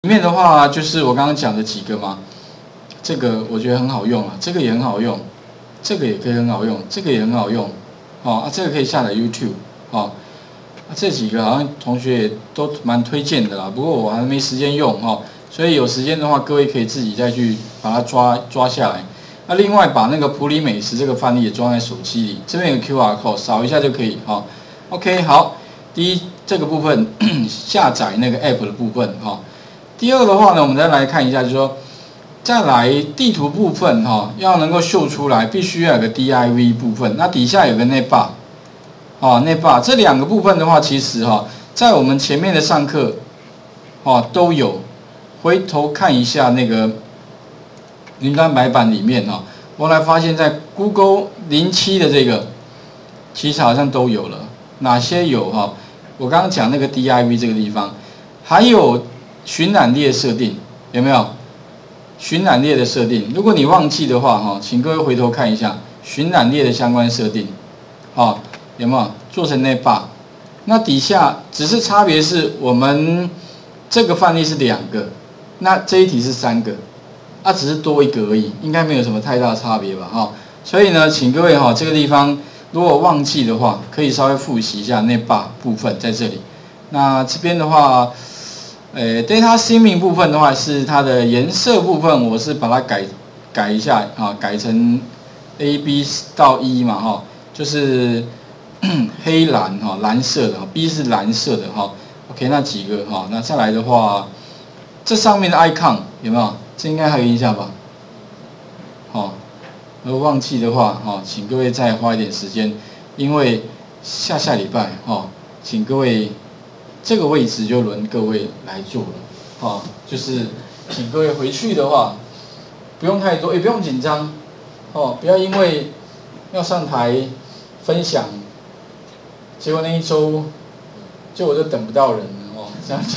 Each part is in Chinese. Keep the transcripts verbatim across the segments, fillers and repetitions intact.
面的话就是我刚刚讲的几个嘛，这个我觉得很好用啊，这个也很好用，这个也可以很好用，这个也很好用，哦，啊，这个可以下载 YouTube， 哦，啊，这几个好像同学也都蛮推荐的啦，不过我还没时间用哦，所以有时间的话，各位可以自己再去把它抓抓下来。那另外把那个普里美食这个范例也装在手机里，这边有 Q R code， 扫一下就可以，哈、哦。OK， 好，第一这个部分下载那个 App 的部分，哈、哦。第二的话呢，我们再来看一下，就是说，再来地图部分，哈、哦，要能够秀出来，必须要有个 D I V 部分，那底下有个 Navbar， 哦 Navbar 这两个部分的话，其实哈、哦，在我们前面的上课，哦都有，回头看一下那个。云端白板里面哈，我来发现，在 Google 零七的这个，其实好像都有了。哪些有哈？我刚刚讲那个 D I V 这个地方，还有巡览列设定，有没有？巡览列的设定，如果你忘记的话哈，请各位回头看一下巡览列的相关设定，好，有没有做成那 bar？ 那底下只是差别是我们这个范例是两个，那这一题是三个。啊，只是多一个而已，应该没有什么太大的差别吧，哈。所以呢，请各位哈，这个地方如果忘记的话，可以稍微复习一下那 bar 部分在这里。那这边的话，呃 ，data theming 部分的话是它的颜色部分，我是把它改改一下啊，改成 A B 到 E 嘛，哈，就是黑蓝哈，蓝色的 ，B 是蓝色的哈。OK， 那几个哈，那再来的话，这上面的 icon 有没有？这应该还有印象吧？好，如果忘记的话，哈，请各位再花一点时间，因为下下礼拜，哈，请各位这个位置就轮各位来做了，哈，就是请各位回去的话，不用太多，也不用紧张，哦，不要因为要上台分享，结果那一周就我就等不到人了，哦，这样就。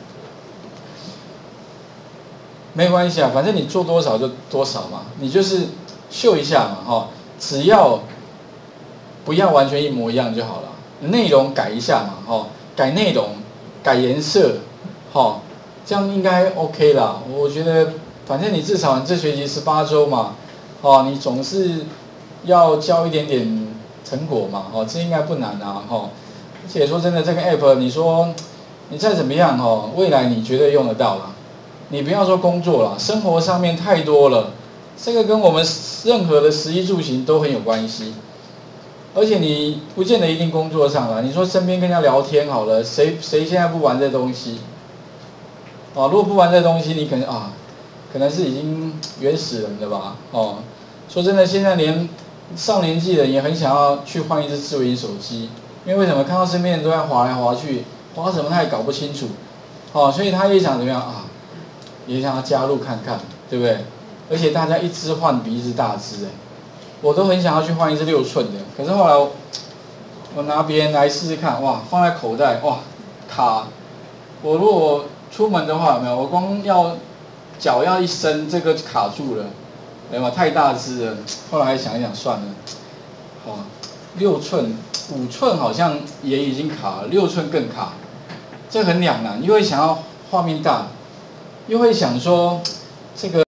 没关系啊，反正你做多少就多少嘛，你就是秀一下嘛，哈，只要不要完全一模一样就好了，内容改一下嘛，哈，改内容，改颜色，哈，这样应该 OK 啦。我觉得，反正你至少这学期十八周嘛，哦，你总是要交一点点成果嘛，哦，这应该不难啊，哈。而且说真的，这个 app 你说你再怎么样，哈，未来你绝对用得到啦。你不要说工作了，生活上面太多了，这个跟我们任何的食衣住行都很有关系。而且你不见得一定工作上了，你说身边跟人家聊天好了，谁谁现在不玩这东西？哦，如果不玩这东西，你可能啊，可能是已经原始人了吧？哦，说真的，现在连上年纪的人也很想要去换一只智慧型手机，因为为什么看到身边人都在滑来滑去，滑什么他也搞不清楚，哦，所以他也想怎么样啊？也想要加入看看，对不对？而且大家一支换比一支大支哎，我都很想要去换一支六寸的，可是后来我我拿别人来试试看，哇，放在口袋哇卡，我如果出门的话有没有？我光要脚要一伸，这个就卡住了，对吗？太大支了。后来还想一想，算了，好，六寸、五寸好像也已经卡了，六寸更卡，这很两难，因为想要画面大。又会想说，这个。